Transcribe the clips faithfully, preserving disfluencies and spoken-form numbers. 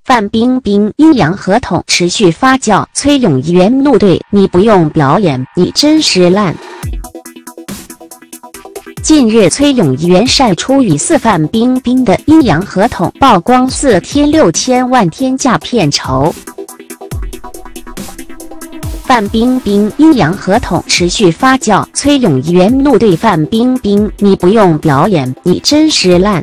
范冰冰阴阳合同持续发酵，崔永元怒怼你不用表演，你真是烂。近日，崔永元晒出与四范冰冰的阴阳合同，曝光四天六千万天价片酬。范冰冰阴阳合同持续发酵，崔永元怒怼范冰冰你不用表演，你真是烂。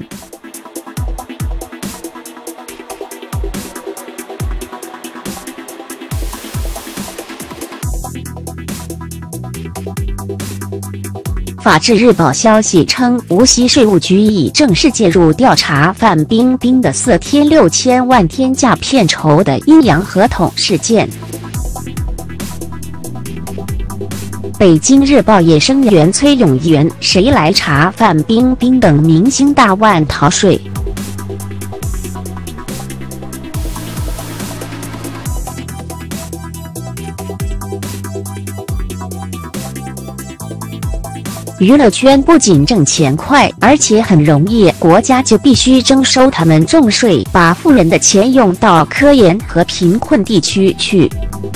法制日报消息称，无锡税务局已正式介入调查范冰冰的四天六千万天价片酬的阴阳合同事件。北京日报也声援崔永元，谁来查范冰冰等明星大腕逃税？娱乐圈不仅挣钱快，而且很容易，国家就必须征收他们重税，把富人的钱用到科研和贫困地区去。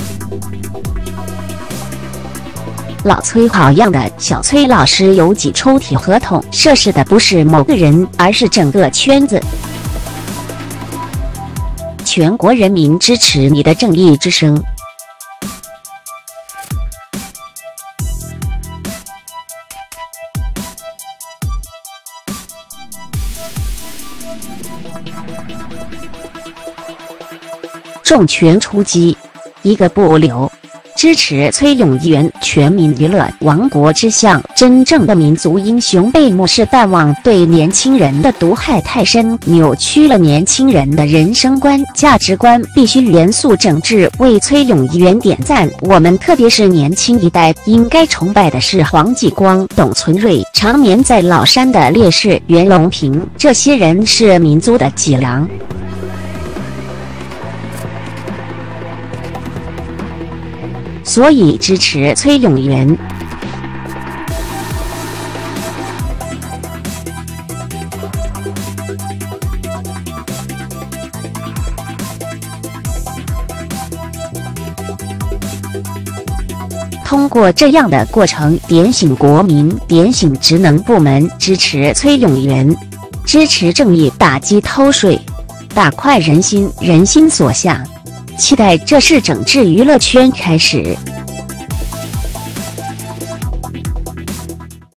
老崔好样的，小崔老师有几抽屉合同，涉事的不是某个人，而是整个圈子。全国人民支持你的正义之声。重拳出击，一个不留。支持崔永元，全民娱乐亡国之相，真正的民族英雄被漠视淡忘，对年轻人的毒害太深，扭曲了年轻人的人生观、价值观，必须严肃整治。为崔永元点赞，我们特别是年轻一代应该崇拜的是黄继光、董存瑞，常年在老山的烈士袁隆平，这些人是民族的脊梁。所以支持崔永元。通过这样的过程，点醒国民，点醒职能部门，支持崔永元，支持正义，打击偷税，大快人心，人心所向。期待这是整治娱乐圈开始。